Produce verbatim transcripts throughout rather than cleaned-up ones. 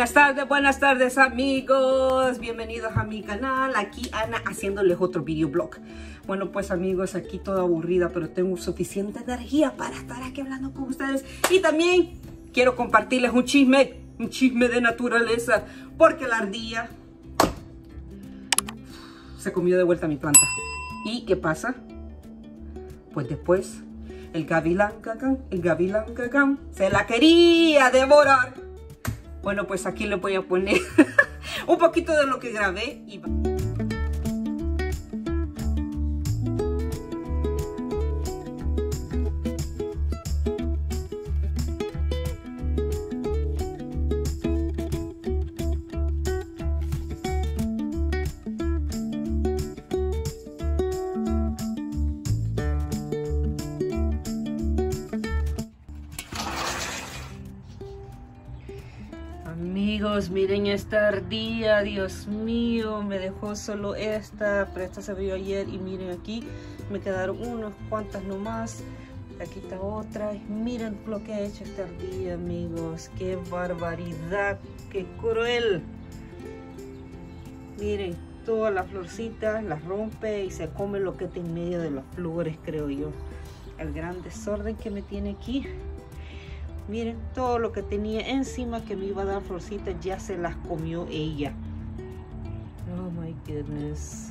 Buenas tardes, buenas tardes amigos, bienvenidos a mi canal. Aquí Ana haciéndoles otro videoblog. Bueno pues amigos, aquí toda aburrida, pero tengo suficiente energía para estar aquí hablando con ustedes. Y también quiero compartirles un chisme, un chisme de naturaleza, porque la ardilla se comió de vuelta mi planta. ¿Y qué pasa? Pues después el gavilán cacán, el gavilán cacán se la quería devorar. Bueno, pues aquí les voy a poner un poquito de lo que grabé y... Amigos, miren esta ardilla, Dios mío, me dejó solo esta, pero esta se vio ayer y miren aquí, me quedaron unas cuantas nomás, aquí está otra, miren lo que ha hecho esta ardilla amigos, qué barbaridad, qué cruel. Miren, todas las florcitas las rompe y se come lo que está en medio de las flores, creo yo. El gran desorden que me tiene aquí. Miren, todo lo que tenía encima que me iba a dar florcitas ya se las comió ella. Oh my goodness.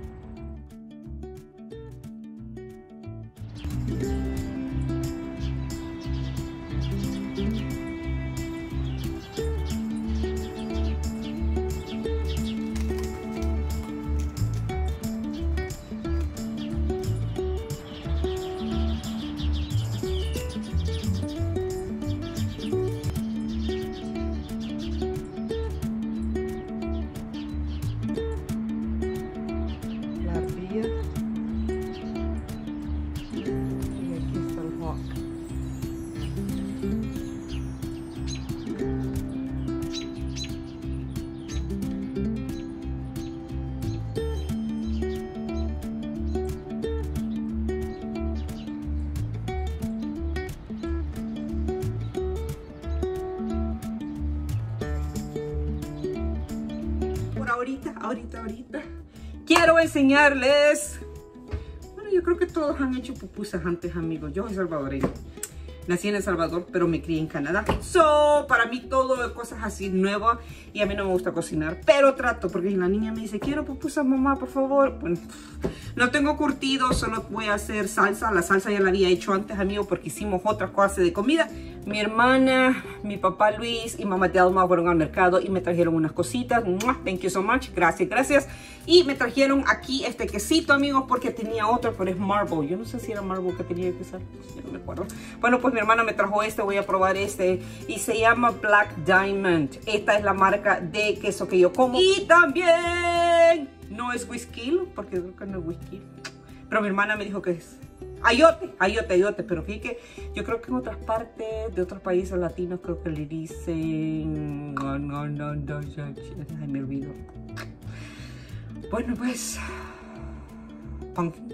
Ahorita, ahorita, ahorita quiero enseñarles. Bueno, yo creo que todos han hecho pupusas antes, amigos. Yo soy salvadoreña. Nací en El Salvador, pero me crié en Canadá. So, para mí todo es cosas así nuevas. Y a mí no me gusta cocinar, pero trato. Porque la niña me dice, quiero pupusas, mamá, por favor. Bueno, no tengo curtido, solo voy a hacer salsa. La salsa ya la había hecho antes, amigos, porque hicimos otra clase de comida. Mi hermana, mi papá Luis y mamá Delma fueron al mercado y me trajeron unas cositas. Thank you so much. Gracias, gracias. Y me trajeron aquí este quesito, amigos, porque tenía otro, pero es Marble. Yo no sé si era Marble que tenía que usar. Yo no me acuerdo. Bueno, pues mi hermana me trajo este. Voy a probar este. Y se llama Black Diamond. Esta es la marca de queso que yo como. Y también no es whisky, porque creo que no es whisky. Pero mi hermana me dijo que es ayote, ayote, ayote. Pero fíjate que yo creo que en otras partes de otros países latinos creo que le dicen... No, no, no, no, ya, ya, me olvido. Bueno, pues... Pumpkin.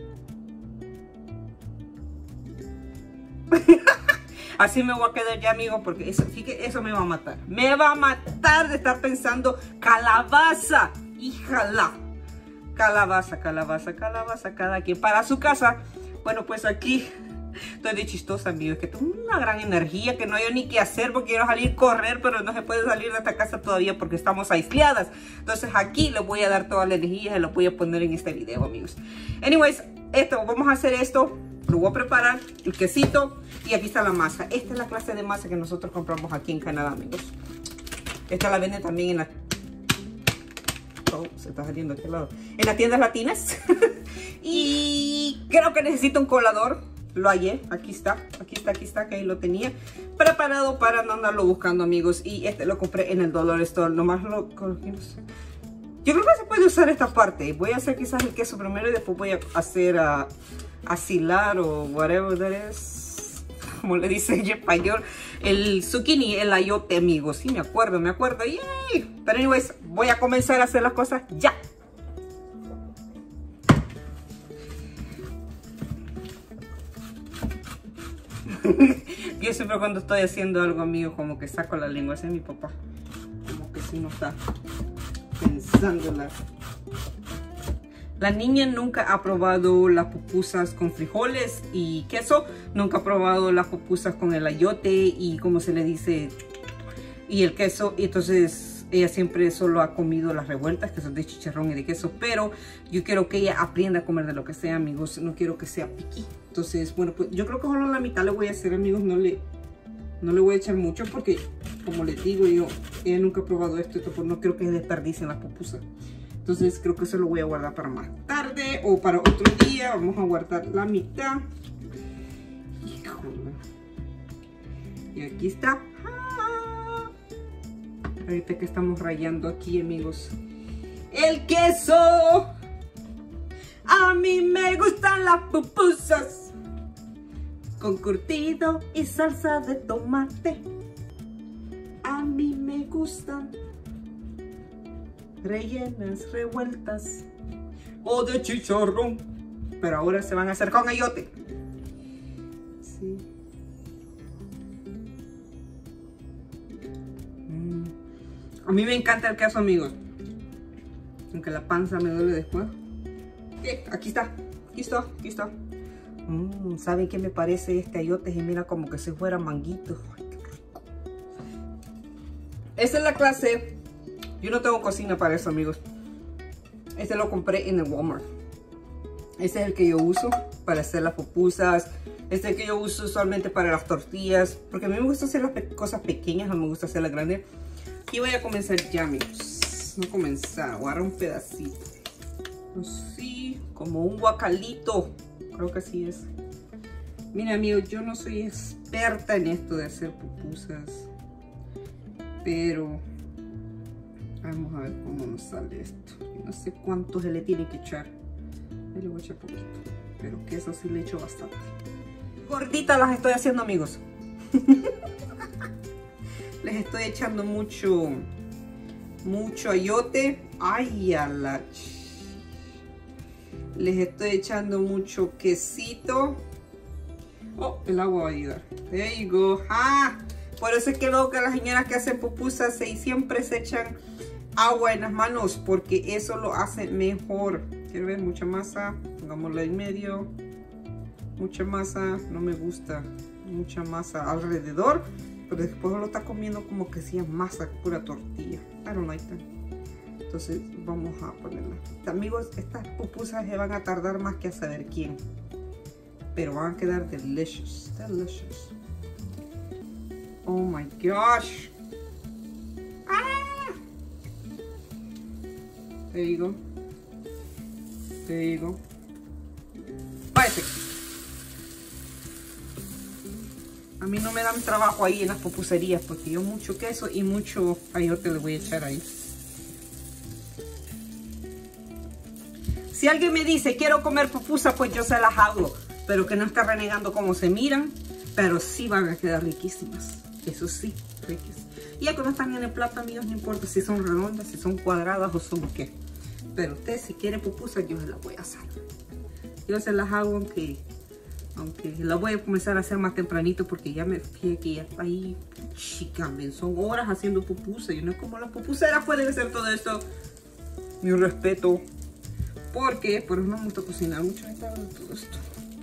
Así me voy a quedar ya, amigos, porque eso, fíjate, eso me va a matar. Me va a matar de estar pensando calabaza. Híjala. Calabaza, calabaza, calabaza, cada quien para su casa. Bueno, pues aquí estoy de chistosa, amigos, que tengo una gran energía, que no hay ni qué hacer porque quiero salir a correr, pero no se puede salir de esta casa todavía porque estamos aisladas. Entonces aquí les voy a dar toda la energía y se lo voy a poner en este video, amigos. Anyways, esto, vamos a hacer esto. Lo voy a preparar, el quesito, y aquí está la masa. Esta es la clase de masa que nosotros compramos aquí en Canadá, amigos. Esta la venden también en la... Oh, se está saliendo aquí al lado. En las tiendas latinas. Y creo que necesito un colador. Lo hallé. Aquí está. Aquí está, aquí está. Que ahí lo tenía. Preparado para no andarlo buscando, amigos. Y este lo compré en el Dollar Store. Nomás lo... Yo creo que se puede usar esta parte. Voy a hacer quizás el queso primero y después voy a hacer a... asilar o whatever that is. Como le dice en español. El zucchini, el ayote, amigos. Sí, me acuerdo, me acuerdo. Yay. Pero anyways, voy a comenzar a hacer las cosas ya. Yo siempre cuando estoy haciendo algo, amigos, como que saco la lengua. Ese es mi papá. Como uno está pensándola. La niña nunca ha probado las pupusas con frijoles y queso. Nunca ha probado las pupusas con el ayote y como se le dice, y el queso. Y entonces ella siempre solo ha comido las revueltas, que son de chicharrón y de queso. Pero yo quiero que ella aprenda a comer de lo que sea, amigos. No quiero que sea piqui. Entonces, bueno, pues yo creo que solo la mitad le voy a hacer, amigos. No le, no le voy a echar mucho porque, como les digo yo, ella nunca ha probado esto. Esto pues no quiero que desperdicien las pupusas. Entonces creo que eso lo voy a guardar para más tarde o para otro día. Vamos a guardar la mitad. Híjole. Y aquí está. ¡Ah! Ahorita que estamos rayando aquí, amigos, el queso. A mí me gustan las pupusas con curtido y salsa de tomate. A mí me gustan rellenas, revueltas o de chicharrón, pero ahora se van a hacer con ayote. Sí. Mm. A mí me encanta el queso, amigos, aunque la panza me duele después. Eh, aquí está, aquí está, aquí está. Mm, ¿saben qué me parece este ayote? Y mira, como que si fuera manguito. Ay, qué rico. Esa es la clase. Yo no tengo cocina para eso, amigos. Este lo compré en el Walmart. Este es el que yo uso para hacer las pupusas. Este es el que yo uso usualmente para las tortillas. Porque a mí me gusta hacer las pe cosas pequeñas, no me gusta hacer las grandes. Y voy a comenzar ya, amigos. No comenzar, voy a agarrar un pedacito. Así, como un guacalito. Creo que así es. Mira, amigos, yo no soy experta en esto de hacer pupusas. Pero vamos a ver cómo nos sale esto. No sé cuánto se le tiene que echar. Yo le voy a echar poquito, pero que eso sí le echo bastante. Gorditas las estoy haciendo, amigos. Les estoy echando mucho, mucho ayote. Ay, a la ch... Les estoy echando mucho quesito. Oh, el agua va a ayudar. There you go. Ah, por eso es que luego que las señoras que hacen pupusas se, siempre se echan agua en las manos, porque eso lo hace mejor. Quiero ver mucha masa, pongámosla en medio. Mucha masa, no me gusta mucha masa alrededor, pero después lo está comiendo como que sea masa, pura tortilla. I don't like that. Entonces vamos a ponerla. Amigos, estas pupusas se van a tardar más que a saber quién, pero van a quedar delicious, delicious. Oh my gosh. Ah. There you go. There you go. Parece. A mí no me dan trabajo ahí en las pupuserías, porque yo mucho queso y mucho ayote le voy a echar ahí. Si alguien me dice quiero comer pupusas, pues yo se las hago, pero que no está renegando como se miran, pero sí van a quedar riquísimas. Eso sí, riquísimas. Y ya cuando están en el plato, amigos, no importa si son redondas, si son cuadradas o son qué. Pero usted si quiere pupusas, yo se las voy a hacer. Yo se las hago aunque, aunque las voy a comenzar a hacer más tempranito, porque ya me fijé que ya está ahí. Chica, son horas haciendo pupusas. Y no es como las pupuseras pueden hacer todo esto. Mi respeto. Porque, pero no me gusta cocinar mucho de todo esto.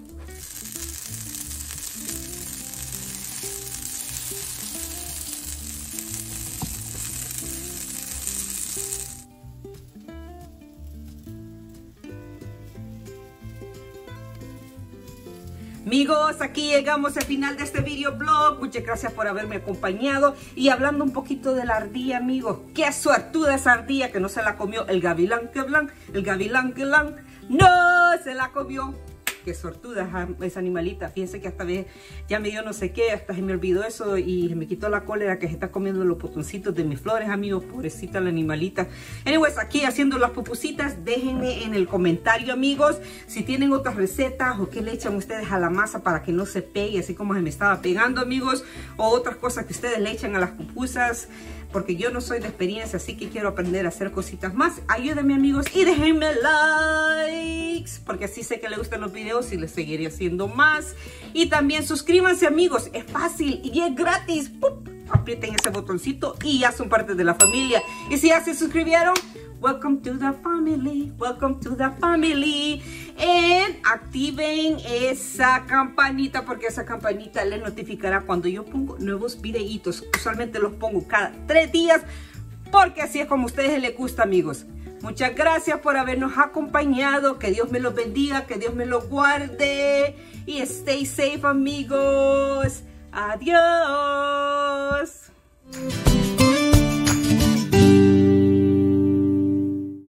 Amigos, aquí llegamos al final de este video blog. Muchas gracias por haberme acompañado. Y hablando un poquito de la ardilla, amigos. Qué suertuda esa ardilla que no se la comió el gavilán que blan. El gavilán que blan no se la comió. Qué suertuda esa animalita. Fíjense que hasta vez ya me dio no sé qué. Hasta se me olvidó eso y me quitó la cólera que se está comiendo los botoncitos de mis flores, amigos. Pobrecita la animalita. Anyways, aquí haciendo las pupusitas. Déjenme en el comentario, amigos, si tienen otras recetas o qué le echan ustedes a la masa para que no se pegue así como se me estaba pegando, amigos. O otras cosas que ustedes le echan a las pupusas. Porque yo no soy de experiencia, así que quiero aprender a hacer cositas más. Ayúdenme, amigos, y déjenme likes, porque así sé que les gustan los videos y les seguiré haciendo más. Y también suscríbanse, amigos, es fácil y es gratis. ¡Pup! aprieten ese botoncito y ya son parte de la familia. Y si ya se suscribieron, welcome to the family, welcome to the family. Y activen esa campanita porque esa campanita les notificará cuando yo pongo nuevos videitos. Usualmente los pongo cada tres días porque así es como a ustedes les gusta, amigos. Muchas gracias por habernos acompañado. Que Dios me los bendiga, que Dios me los guarde. Y stay safe, amigos. Adiós.